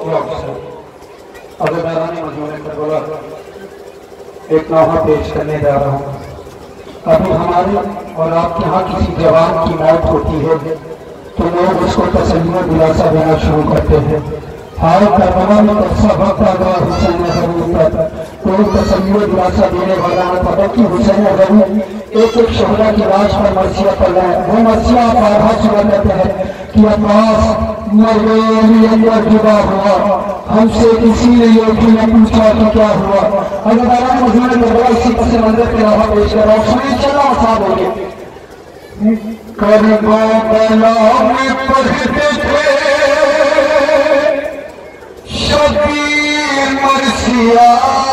अगर मैदानी मजमूने पर बोला एक नौहा पेश करने जा रहा हूँ। अभी हमारी और आपके यहाँ किसी जवान की मौत होती है तो लोग उसको तसल्ली दिलासा देना शुरू करते हैं। हाल करबला में ऐसा वक्त आ गया हुसैन नबवी पर कोई तसल्ली दिलासा देने वाला न था, बल्कि हुसैन नबवी एक एक शोहदा की लाश पर मर्सिया पड़ रहा है। वो मर्सिया बाधा सुना करते हैं कि अब्बास मर गए, अंदर जुदा हुआ, हमसे किसी ने ये भी न पूछा कि क्या हुआ। अगर मैदान मजमूने में बड़ा इसी पस मंजर के अलावा पेश कर रहा हूँ, सुनिए चला साहब हो गए। करबला में पढ़ते थे शबीर मर्सिया,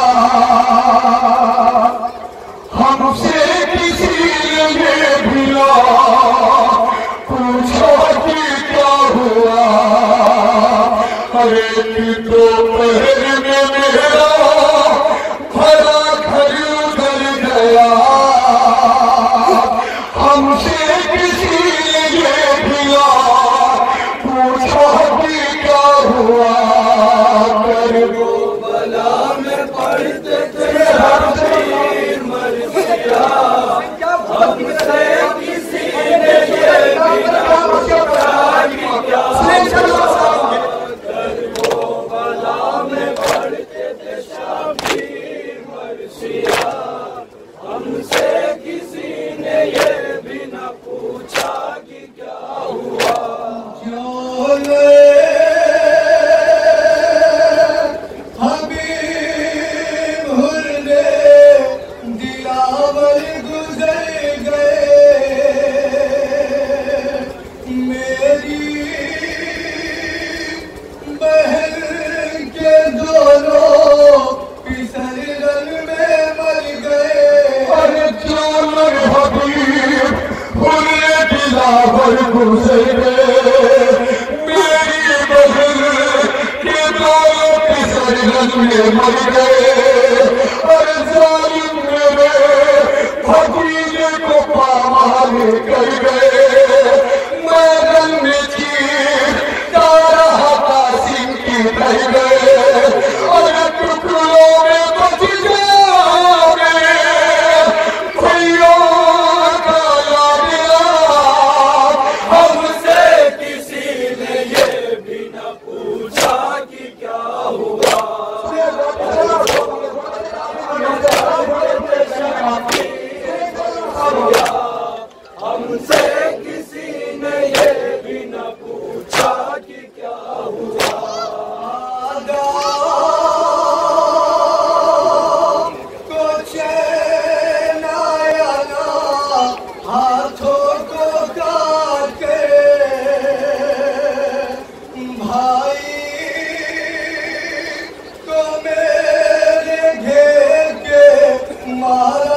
हमसे किसी ने भी ना पूछा कि क्या हुआ। अरे दोपहर में मेरा भला घर उधर गया, हमसे किसी ने भी ना पूछा कि क्या हुआ। करबला में पढ़ते थे शबीर मर्सिया, हमसे किसी ने ये भी ना पूछा कि क्या हुआ। करबला में पढ़ते थे शबीर मर्सिया, हमसे किसी ने ये भी ना पूछा कि क्या हुआ। मर गए और जालिम मेरे भतीजे को पामाल कर गए। मैदान में चीर तारा कासिम की रह गए और टुकड़ों में बच जाओगे भैया का लाडला। हमसे किसी ने ये भी न पूछा कि क्या हुआ। हमसे किसी ने ये भी न पूछा कि क्या हुआ। कुछ नया हाथों को काट के भाई को मेरे घेर के मारा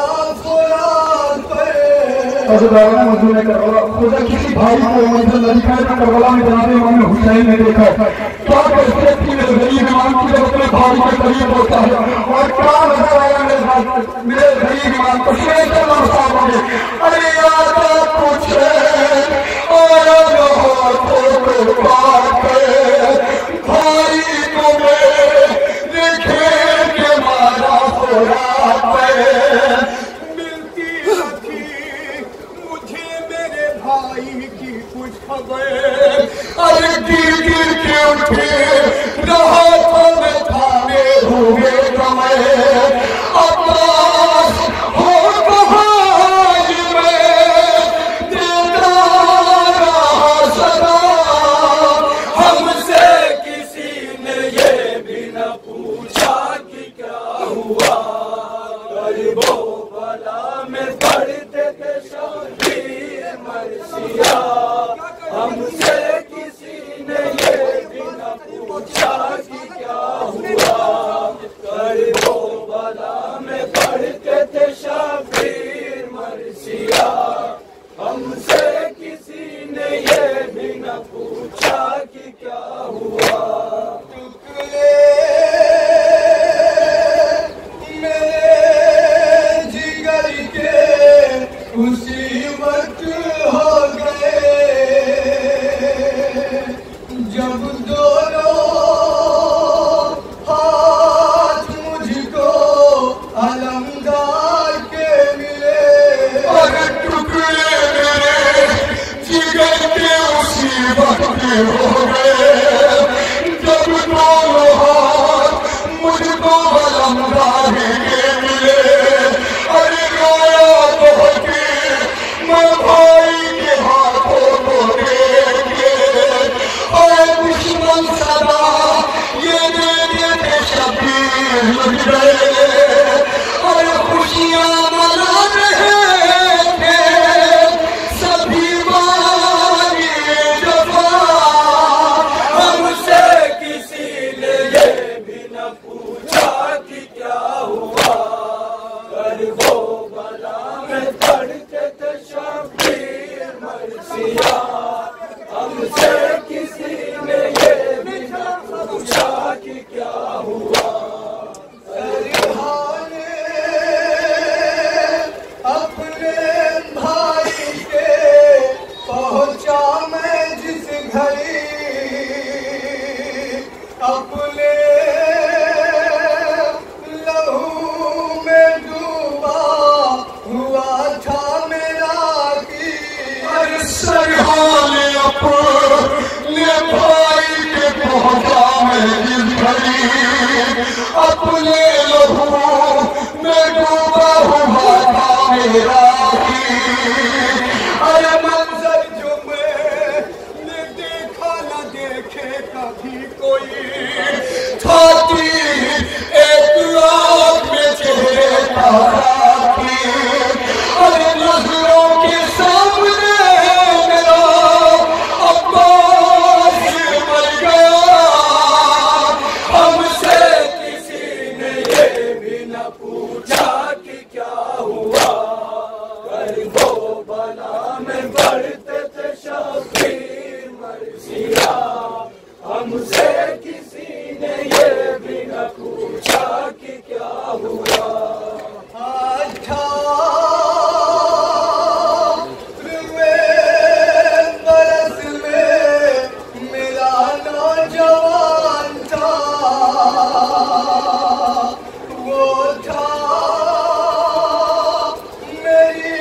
मजदूर करबला। खुदा किसी भाई को मंजिल न दिखाए तो करबला में जनाब इमाम हुसैन ने देखा क्या कैफियत थी मेरे गरीब इमाम की जब अपने भाई के करीब होता है और क्या नजर आया मेरे गरीब इमाम को। शेर साहब होंगे अरे याद कुछ भाई को मेरे घेर के मारा की कुछ खबर। अरे गिर गिर के उठे राहों में थामे हुए कमर। अब्बास हो बहार में देता रहा सदा, हमसे किसी ने ये भी न पूछा कि क्या हुआ। करबला में पढ़ते थे शबीर मर्सिया, हमसे किसी ने ये भी न पूछा कि क्या हुआ। करबला में पढ़ते थे शबीर मर्सिया, हमसे किसी ने ये भी न पूछा कि क्या हुआ। उसी वक्त हो गए जब दोनों वक्त हो गए जब दोनों हाथ मुझको अलमदारी के मिले। अरे रोया बहुत मैं भाई के हाथों को देख के, और दुश्मन सदा ये देते थे शबीर लुट गए। और खुशियां मना रहे थे सभी वाली दफा, हमसे किसी ने ये भी न पूछा कि क्या हुआ। कर वो बला में पढ़ते थे शबीर मरसिया, हमसे किसी ने ये भी न पूछा कि क्या हुआ। अपने भाई के पहुंचा मैं जिस घड़ी, अपने लहू में डूबा हुआ था मेरा की। अरे सरहाने अपने भाई के पहुंचा मैं जिस घड़ी, अपने लहू में डूबा हुआ था मेरा की। अरे मंजर जो मैंने देखा न देखे कभी कोई, छाती एक आग में चेहरे तारा की। अरे नजरों के सामने मेरा अब्बास मर गया, हमसे किसी ने ये भी न पूछा कि क्या हुआ। कर वो बला में बढ़ते थे शबीर मरसिया, हमसे किसी ने ये भी न पूछा कि क्या हुआ। बरस में मेरा नौजवान था, वो था मेरी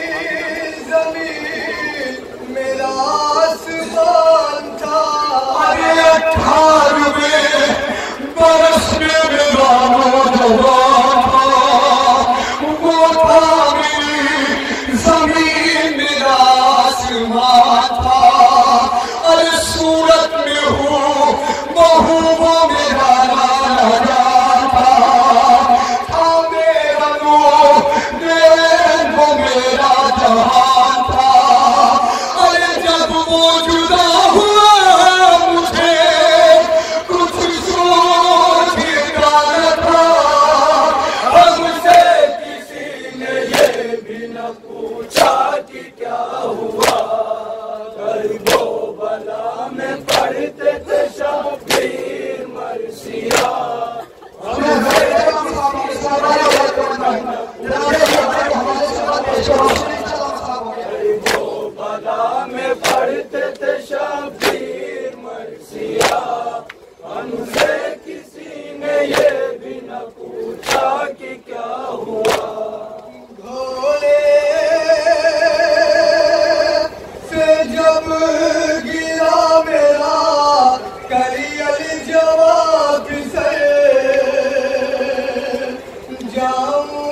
जमीन मेरा आसमान था। अरे 18वें बरस में मेरा नौजवान था, वो था मेरी जमीन मेरा आसमान था। अरे सूरत में हूँ बहू वो मेरा लाला जान था मेरा वो मेरा जहान था। अरे जब वो जुदा हुआ मुझे कुछ सोच न था, हमसे किसी ने ये भी न पूछा कि क्या हुआ। कर वो बला में पढ़ते थे शबीर मरसिया, वो बला में पढ़ते थे शबीर मरसिया, हमसे किसी ने ये भी न पूछा कि क्या हुआ। घोड़े से जब गिरा मेरा करियल जवाब से, जाऊं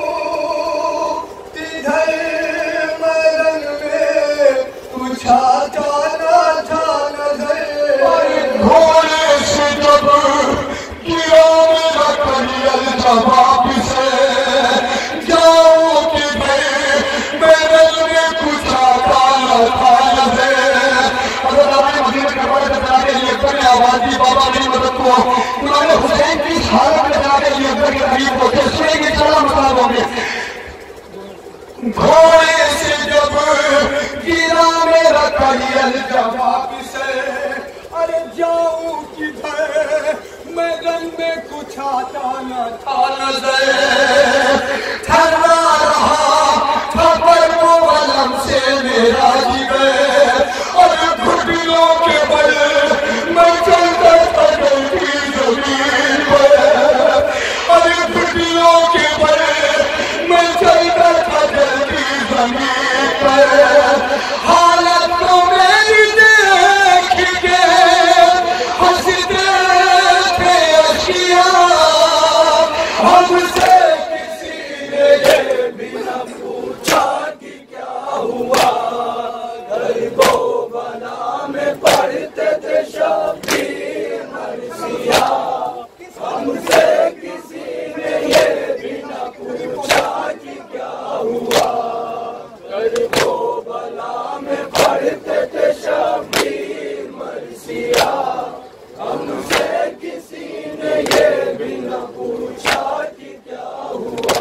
तिधर मरन में पूछा जाना था नजर। घोड़े से जब गिरा मेरा करियल जवाब से, जाऊं तिधर मरन में पूछा जाना था नजर। आवाज दी बाबा मेरी मदद को, उन्होंने हुसैन की हालत में जाकर ये के करीब होते सुनेंगे, चला मतलब होंगे। घोड़े से जब गिरा मेरा करियल जवाब से, अरे जाऊं किधर मैदान में कुछ आता न था नजर। ठहरा रहा था पर वो अलम से मेरा जिगर, और घुटनों के बल मैं चलता था जल्दी जमीन पर। अरे घुटनों के बल मैं चलता था जल्दी जमीन पर। हालत तो मेरी देख में पढ़ते थे शबीर मर्सिया, हमसे किसी ने ये भी न पूछा कि क्या हुआ। करबो बला में पढ़ते थे शबीर मर्सिया, हमसे किसी ने ये भी न पूछा कि क्या हुआ।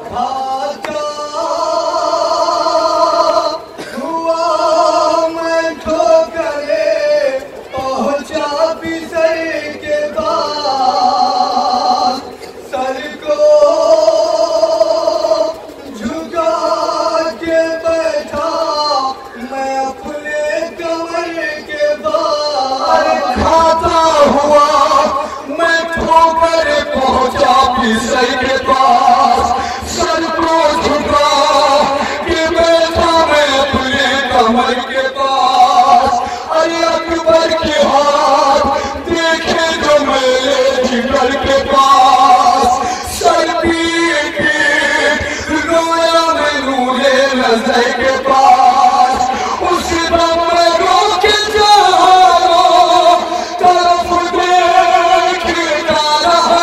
सर के पास सर को झुका के बैठा मैं अपने कमर के पास। अरे अकबर के हाथ देखे जो मेरे जिगर के पास, सर पीट रोया मैं नूरे नजर के पास। उस दम में रो के चारों तरफ देखता रहा,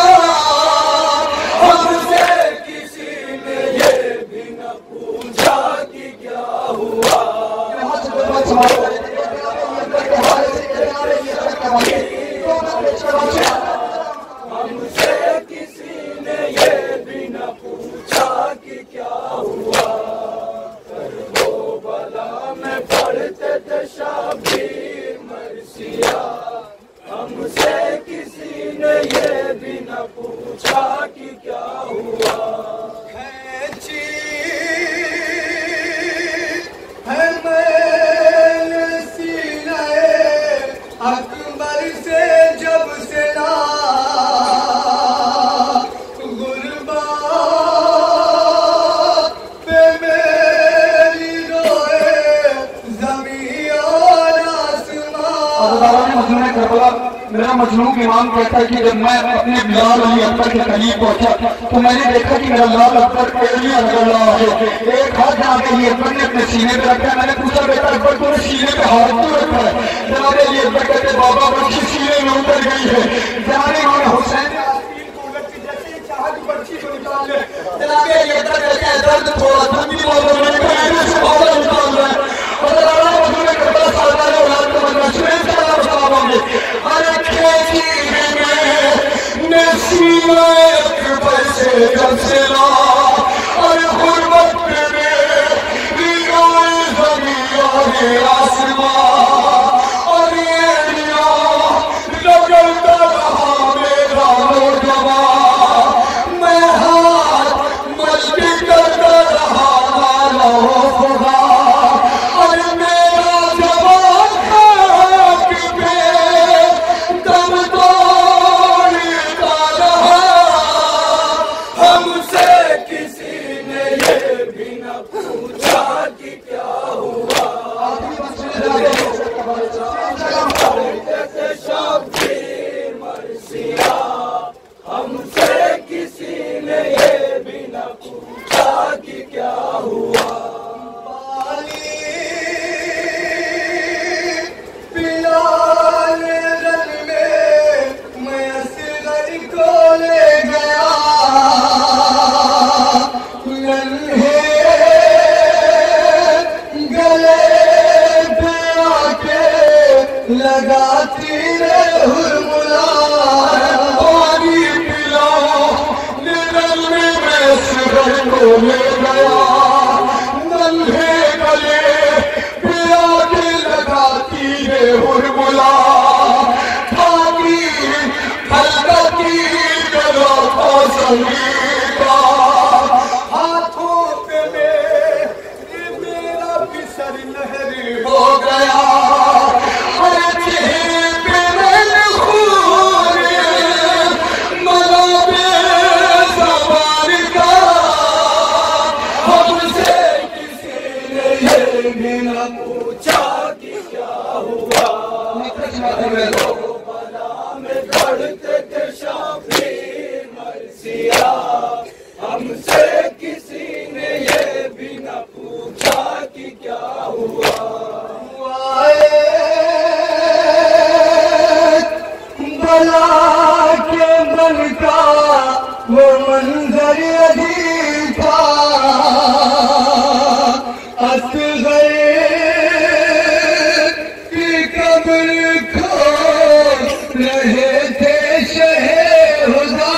हमसे किसी ने ये भी न पूछा कि क्या हुआ। करबो बला में पढ़ते थे शबीर मर्सिया, हमसे किसी ने ये भी न पूछा कि क्या हुआ। अकबर से जब से ना गुरबा पे मेरी रोए ज़मीन और आसमान। मेरा मजलूम इमाम कहता है कि जब मैं अपने बिलाल अली अकबर के करीब पहुंचा तो मैंने देखा कि मेरा लाल अकबर एलियां लग रहा है। एक हाथ जनाब अली अकबर ने अपने सीने पे रखा है। मैंने पूछा बेटा अकबर तूने सीने पे हाथ क्यों रखा है? जनाब अली अकबर कहते बाबा बच्ची सीने में उतर गई है। जनाब इमाम हुसैन दर्द थोड़ा अकबर से जब से ला और गुर्बत में जमीन आसमान और ये रगड़ता रहा मेरा नौजवान। मैं हाथ मस्ती करता रहा माला खुदा और मेरा जवान खाक पे दम तोड़ता रहा। हमसे किसी ने ये भी न पूछा कि क्या हुआ। पढ़ते थे शबीर मर्सिया, हमसे किसी ने ये भी न पूछा कि क्या हुआ। पिलाने रन में मैं असगर को ले गया, नन्हे गले पे आके लगाती रे हुरमुला। पानी पिलाओ निरल में मैं असगर को ले गया, नन्हे गले पे आके लगाती रे हुरमुला। पानी हल्की गला का संगीता हाथों पे मेरा बिसर लहरी हो गया। अरे चेहरे पे मैंने खून मलाबे ज़बान का। हमसे किसी ने ये भी न पूछा कि क्या हुआ। बला में पढ़ते थे शबीर मर्सिया, हमसे किसी ने ये भी न पूछा कि क्या हुआ। मंजर अजीब था, असगर की कब्र खोद रहे थे शहे हुदा।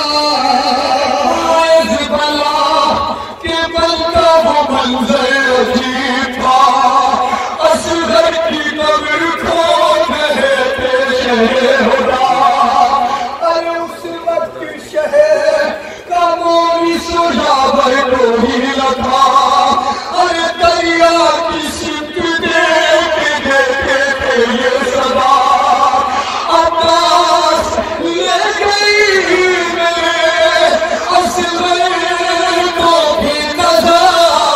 बला के बंदा वो मंजर अजीब था, असगर की कब्र खोद रहे थे शहे हुदा। अरे उस वक्त शहर का मोरी सुजावर को ही लगा, अरे दरिया की सिक देख देखे थे ये सदा। अब्बास ले गई मेरे असगर को भी नजर,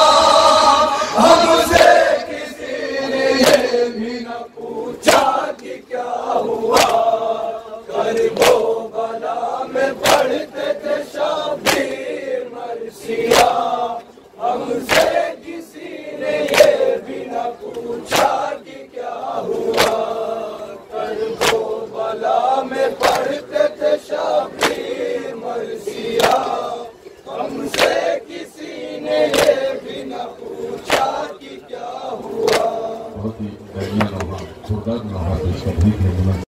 हमसे किसी ने ये भी न पूछा कि क्या हुआ। करबो बला में पढ़ते थे शबीर मरसिया, हमसे किसी ने ये भी न पूछा कि क्या हुआ। करबो बला में पढ़ते थे शबीर मरसिया, हमसे किसी ने ये भी न पूछा कि क्या हुआ। बहुत ही दरिया नौहा, खुर्दा नौहा, शहीद है।